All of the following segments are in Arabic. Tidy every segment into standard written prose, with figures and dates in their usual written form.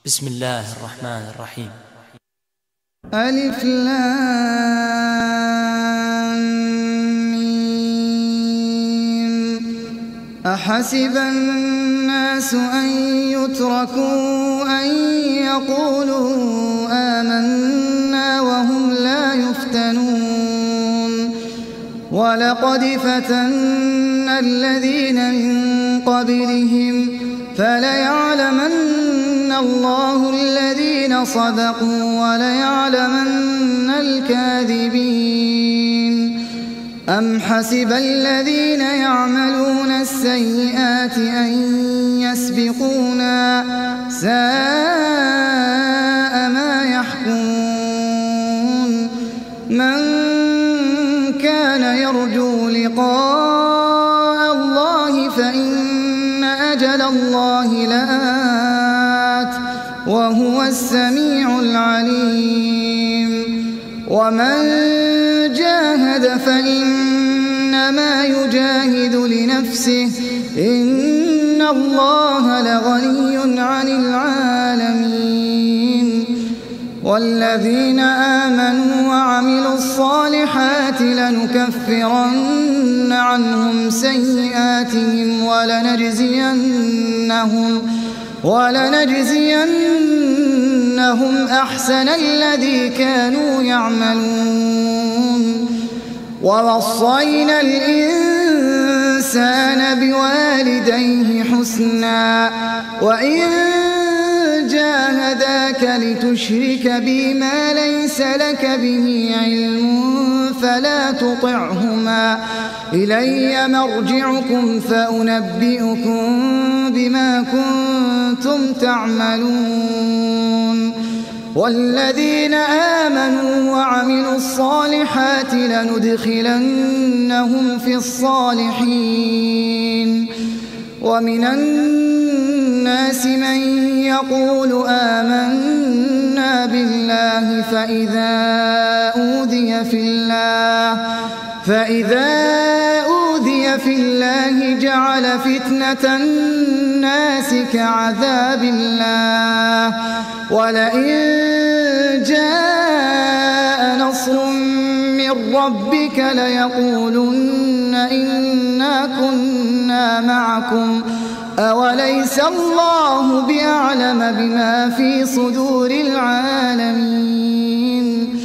بسم الله الرحمن الرحيم. ألف لام ميم. أحسب الناس أن يتركوا أن يقولوا آمنا وهم لا يفتنون. ولقد فتنا الذين من قبلهم فليعلمن الله الذين صدقوا وليعلمن الكاذبين. أم حسب الذين يعملون السيئات أن يسبقونا ساء ما يحكمون. من كان يرجو لقاء الله فإن أجل الله لآت وهو السميع العليم. ومن جاهد فإنما يجاهد لنفسه إن الله لغني عن العالمين. والذين آمنوا وعملوا الصالحات لنكفرن عنهم سيئاتهم ولنجزينهم أحسن الذي كانوا يعملون. ووصينا الإنسان بوالديه حسنا وإن جاهداك لتشرك بي ما ليس لك به علم فلا تطعهما إلي مرجعكم فأنبئكم بما كنتم تعملون. والذين آمنوا وعملوا الصالحات لندخلنهم في الصالحين. ومن الناس من يقول آمنا بالله فإذا أوذي في الله جعل فتنة الناس كعذاب الله. ولئن جاء نصر من ربك ليقولن إنا كنا معكم أوليس الله بأعلم بما في صدور العالمين.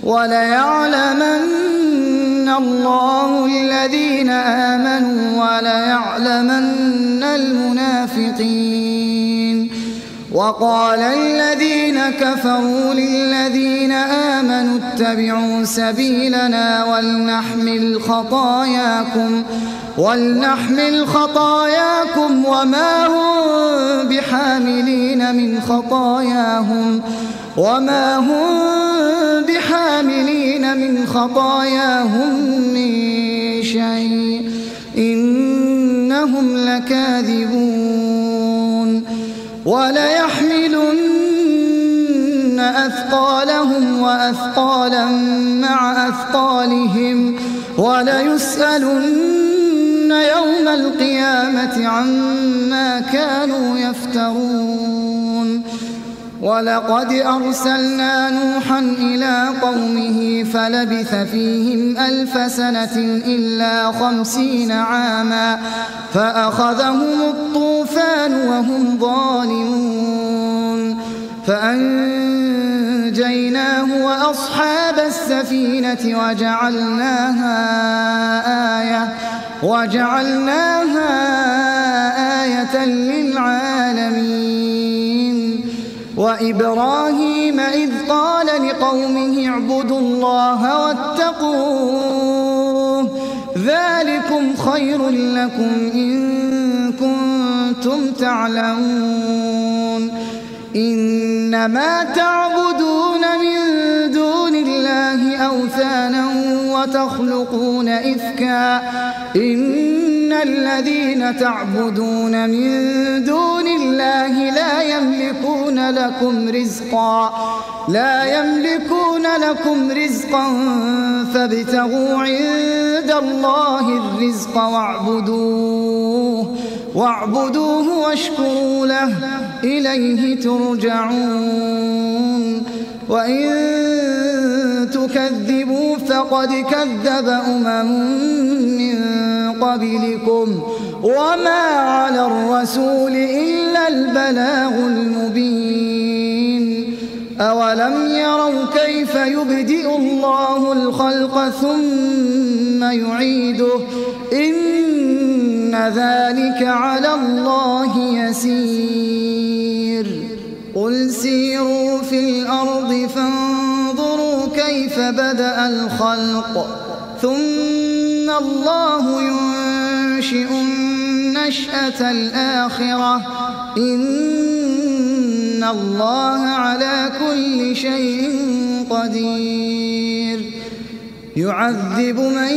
وليعلمن الله الذين آمنوا وليعلمن المنافقين. وقال الذين كفروا للذين آمنوا اتبعوا سبيلنا ولنحمل خطاياكم وما هم بحاملين من خطاياهم من شيء إنهم لكاذبون. وليحملن أثقالهم وأثقالا مع أثقالهم وليسألن يوم القيامة عما كانوا يفترون. ولقد أرسلنا نوحا إلى قومه فلبث فيهم 1000 سنة إلا 50 عاما فأخذهم الطوفان وهم ظالمون. فأنجيناه وأصحاب السفينة وجعلناها آية للعالمين. وإبراهيم إذ قال لقومه اعبدوا الله واتقوه ذلكم خير لكم إن كنتم تعلمون. إنما تعبدون من دون الله أوثانا وتخلقون إفكا إن الذين تعبدون من دون الله لا يملكون لكم رزقا فابتغوا عند الله الرزق واعبدوه واعبدوه واشكروا له إليه ترجعون وإن تكذبوا فقد كذب من قبلكم وما على الرسول إلا البلاغ المبين أولم يروا كيف يبدئ الله الخلق ثم يعيده إن ذلك على الله يسير قل سيروا في الأرض فانظروا كيف بدأ الخلق ثم الله ينشئ النشأة الآخرة إن الله على كل شيء قدير يعذب من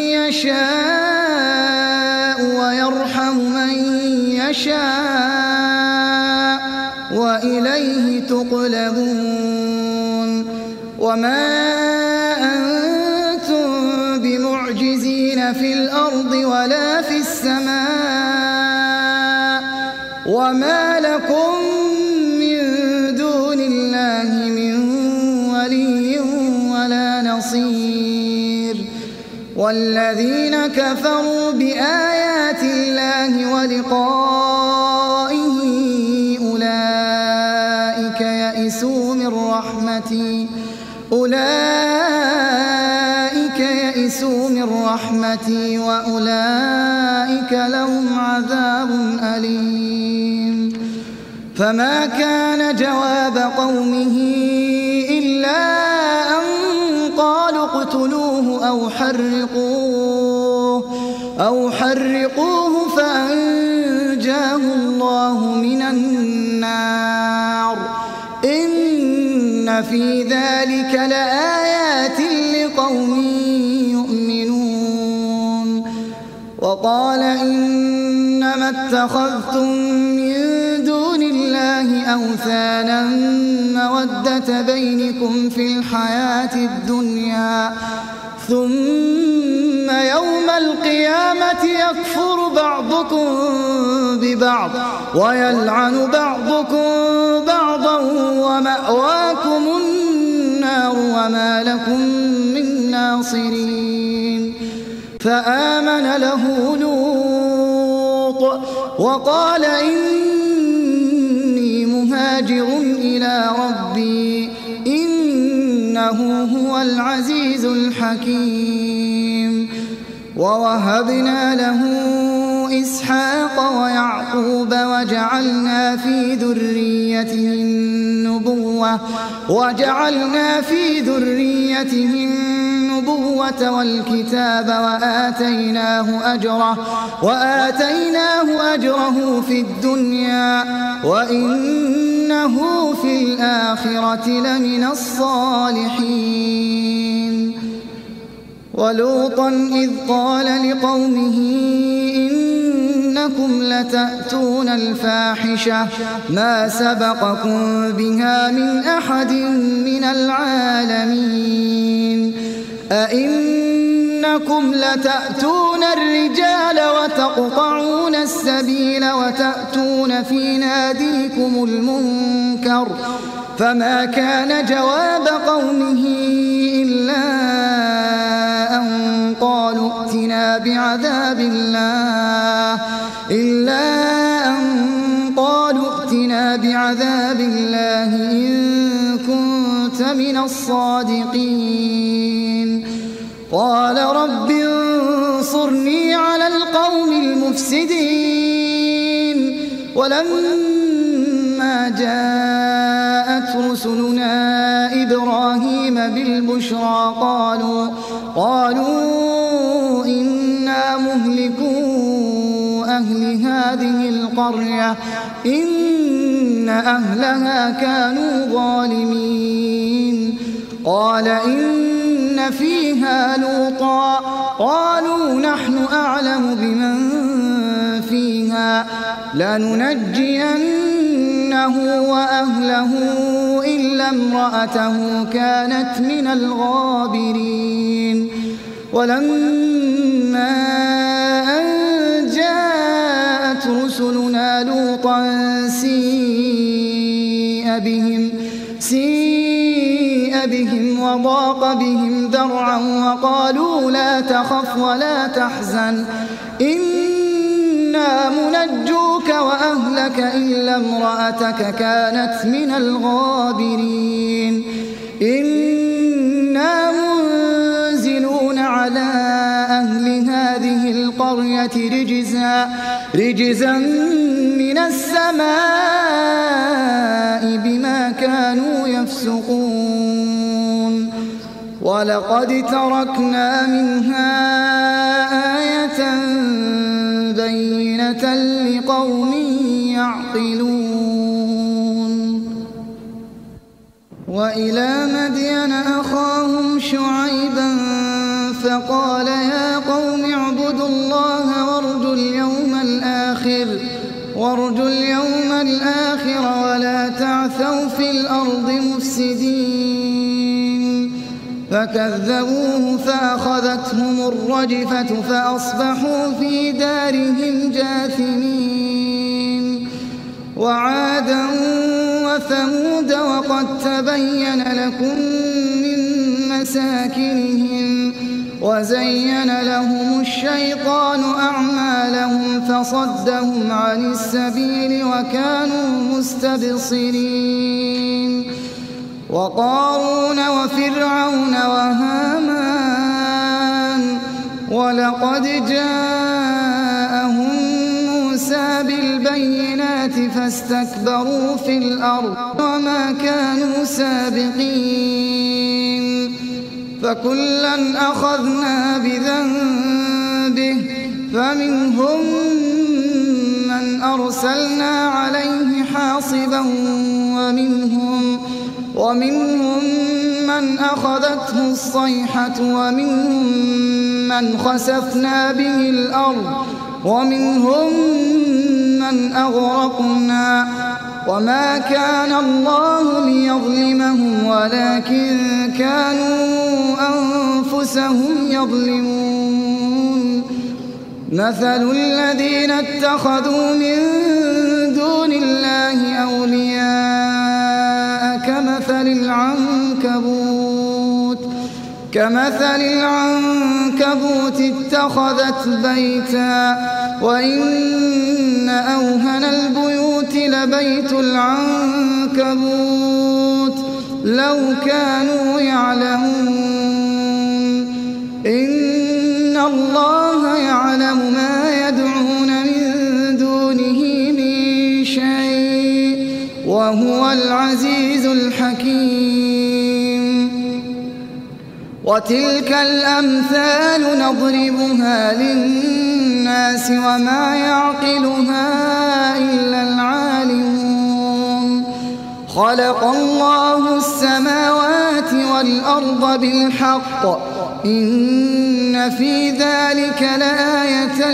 يشاء ويرحم من يشاء وإليه تقلبون وما أنتم بمعجزين في الأرض ولا في السماء وما لكم من دون الله من ولي ولا نصير والذين كفروا بآيات الله ولقائه أولئك يئسوا من رحمتي وأولئك لهم عذاب أليم فما كان جواب قومه إلا أن قالوا اقتلوه أو حرقوه فأنجاه الله من النار إن في ذلك لآيات لقوم يؤمنون وقال إنما اتخذتم من دون الله أوثانا مودة بينكم في الحياة الدنيا ثم يوم القيامة يكفر بعضكم ببعض ويلعن بعضكم بعضا ومأواكم النار وما لكم من ناصرين فآمن له لوط وقال إني مهاجر إلى ربي إنه هو العزيز الحكيم ووهبنا له إسحاق ويعقوب وجعلنا في ذريته النبوة والكتاب وآتيناه أجره في الدنيا وإنه في الآخرة لمن الصالحين ولوطا إذ قال لقومه إنكم لتأتون الفاحشة ما سبقكم بها من أحد من العالمين أئنكم لتأتون الرجال وتقطعون السبيل وتأتون في ناديكم المنكر فما كان جواب قومه إلا أن قالوا ائتنا بعذاب الله إن كنت من الصادقين قال رب انصرني على القوم المفسدين ولما جاءت رسلنا إبراهيم بالبشرى قالوا إنا مهلكو أهل هذه القرية إن أهلها كانوا ظالمين قال إن فيها لوطا قالوا نحن أعلم بمن فيها لننجينه وأهله إلا امرأته كانت من الغابرين ولما أن جاءت لوطا سيء بهم وضاق بهم ذرعا وقالوا لا تخف ولا تحزن إنا منجوك وأهلك إلا امرأتك كانت من الغابرين إنا منزلون على أهل هذه القرية رجزا من السماء بما كانوا يفسقون ولقد تركنا منها آية بينة لقوم يعقلون وإلى مدين أخاهم شعيبا فقال يا قوم اعبدوا الله وارجوا اليوم الآخر ولا تعثوا في الأرض مفسدين فكذبوه فأخذتهم الرجفة فأصبحوا في دارهم جاثمين وعادا وثمود وقد تبين لكم من مساكنهم وزين لهم الشيطان أعمالهم فصدهم عن السبيل وكانوا مستبصرين وقارون وفرعون وهامان ولقد جاءهم موسى بالبينات فاستكبروا في الأرض وما كانوا سابقين فكلا أخذنا بذنبه فمنهم من أرسلنا عليه حاصبا ومنهم من أخذته الصيحة ومنهم من خسفنا به الأرض ومنهم من أغرقنا وما كان الله ليظلمهم ولكن كانوا أنفسهم يظلمون مثل الذين اتخذوا من دون الله أولياء كمثل العنكبوت اتخذت بيتا وإن أوهن البيوت لبيت العنكبوت لو كانوا يعلمون إن الله يعلم ما يدعون من دونه من شيء وهو العزيز الحكيم وتلك الأمثال نضربها للناس وما يعقلها إلا العالمون خلق الله السماوات والأرض بالحق إن في ذلك لآية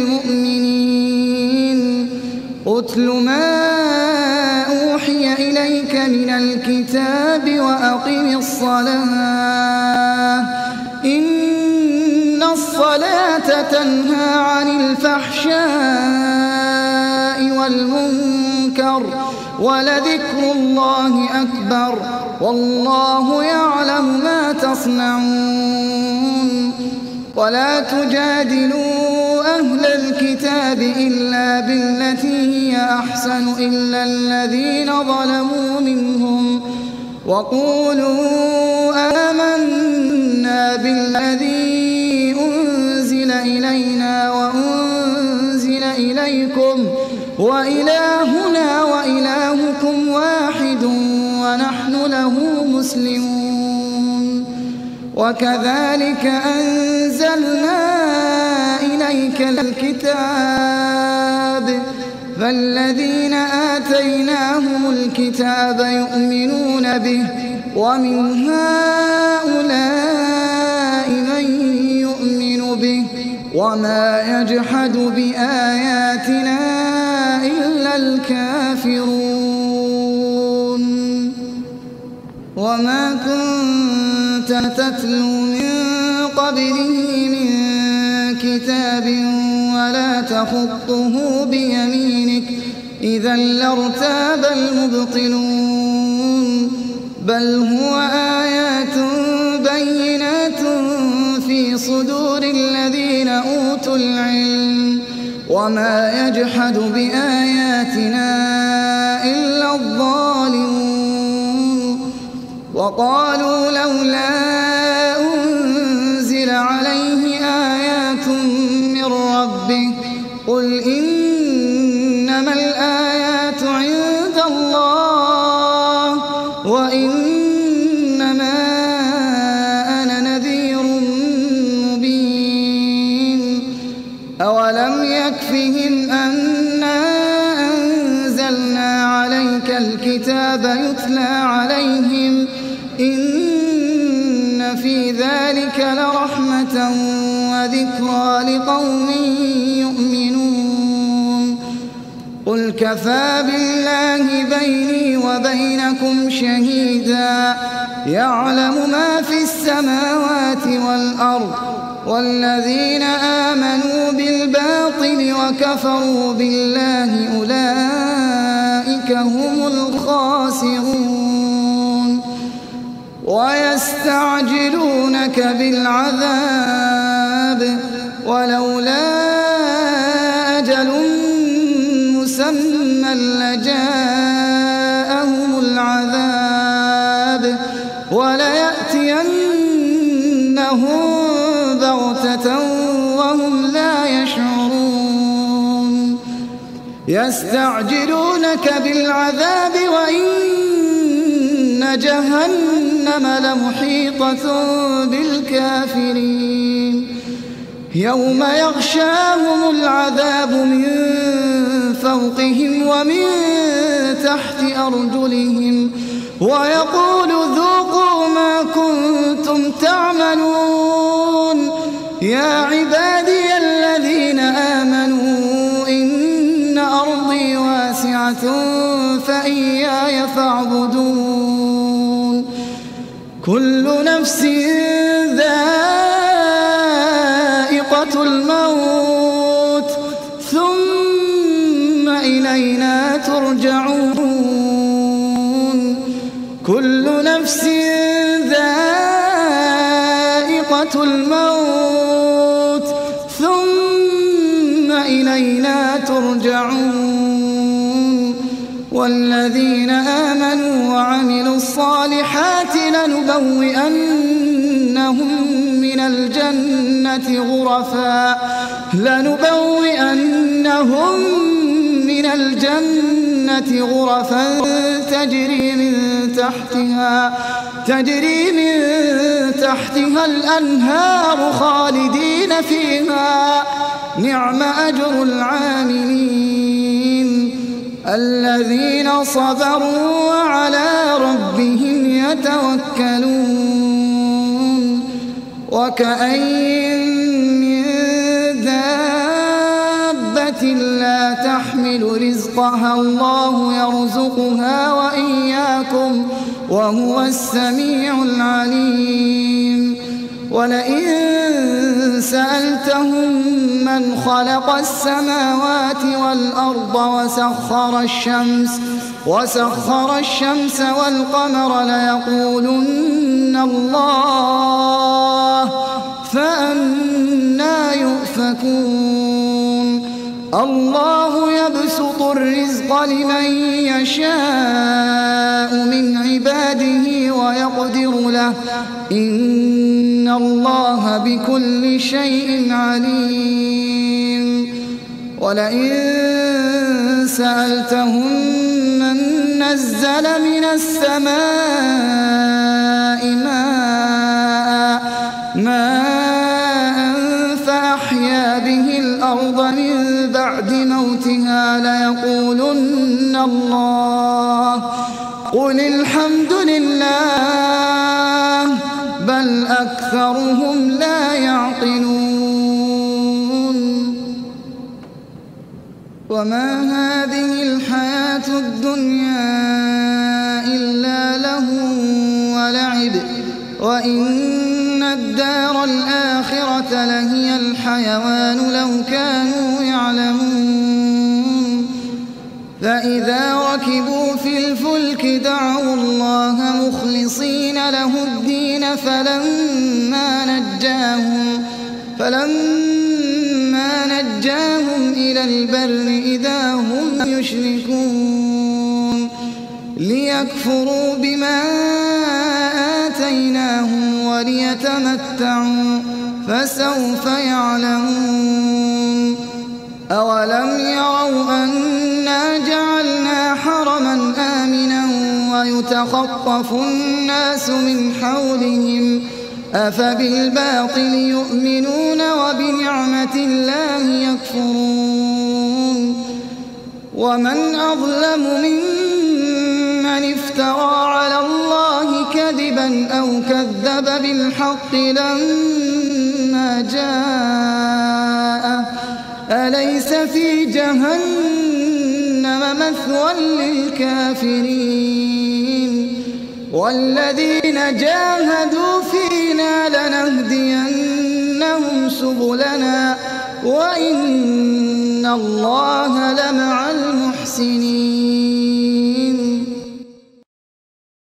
للمؤمنين أتل ما أوحي إليك من الكتاب وأقم الصلاة إن الصلاة تنهى عن الفحشاء والمنكر ولذكر الله أكبر والله يعلم ما تصنعون ولا تجادلوا أهل الكتاب إلا بالتي هي أحسن إلا الذين ظلموا منهم وقولوا آمنا بالذي أنزل إلينا وأنزل إليكم وإلهنا وإلهكم واحد ونحن له مسلمون وكذلك أنزلنا إليك الكتاب فالذين آتيناهم الكتاب يؤمنون به ومن هؤلاء من يؤمن به وما يجحد بآياتنا إلا الكافرون وما كنت تتلو من قبله من كتاب ولا تخطه بيمينك إذا لارتاب المبطلون بل هو آيات بينات في صدور الذين أوتوا العلم وما يجحد بآياتنا إلا الظالمون وقالوا لولا أنزل عليه آيات من ربه قل إنما الآيات عند الله وإنما أنا نذير مبين أولم يكفهم أنا أنزلنا عليك الكتاب يتلى عليهم إن في ذلك لرحمة وذكرى لقوم يؤمنون قل كفى بالله بيني وبينكم شهيدا يعلم ما في السماوات والأرض والذين آمنوا بالباطل وكفروا بالله أولئك هم الخاسرون ويستعجلونك بالعذاب ولولا أجل مسمى لجاءهم العذاب وليأتينهم بغتة وهم لا يشعرون يستعجلونك بالعذاب وإن جهنم لمحيطة بالكافرين يوم يغشاهم العذاب من فوقهم ومن تحت أرجلهم ويقول ذوقوا ما كنتم تعملون يا عبادي الذين آمنوا إن أرضي واسعة فإياي فاعبدون كل نفس ذائقة الموت ثم إلينا ترجعون كل نفس ذائقة الموت ثم إلينا ترجعون والذين آمنوا وعملوا الصالحات لنبوئنهم من الجنة غرفا تجري من تحتها الأنهار خالدين فيها نعم أجر العاملين الذين صبروا وعلى ربهم يتوكلون وكأين من دابة لا تحمل رزقها الله يرزقها وإياكم وهو السميع العليم ولئن سألتهم من خلق السماوات والأرض وسخر الشمس والقمر ليقولن الله فأنى يؤفكون الله يبسط الرزق لمن يشاء من عباده ويقدر له إن الله بكل شيء عليم ولئن سألتهم من نزل من السماء ماء فأحيا به الأرض من بعد موتها ليقولن الله قل الحمد لله بل أكثرهم لا يعقلون وما هذه الحياة الدنيا إلا لهو ولعب وإن الدار الآخرة لهي الحيوان لو كانوا يعلمون فإذا ركبوا في الفلك دعوا الله مخلصين له الدين فلما نجاهم إلى البر إذا هم يشركون ليكفروا بما آتيناهم وليتمتعوا فسوف يعلمون أولم يروا أنا جعلنا حرما آمنا ويتخطف الناس من حولهم أفبالباطل يؤمنون وبنعمة الله يكفرون ومن أظلم ممن افترى على الله كذبا أو كذب بالحق لما جاءه أليس في جهنم مثوى للكافرين والذين جاهدوا فينا لنهدينهم سبلنا وإن الله لمع المحسنين.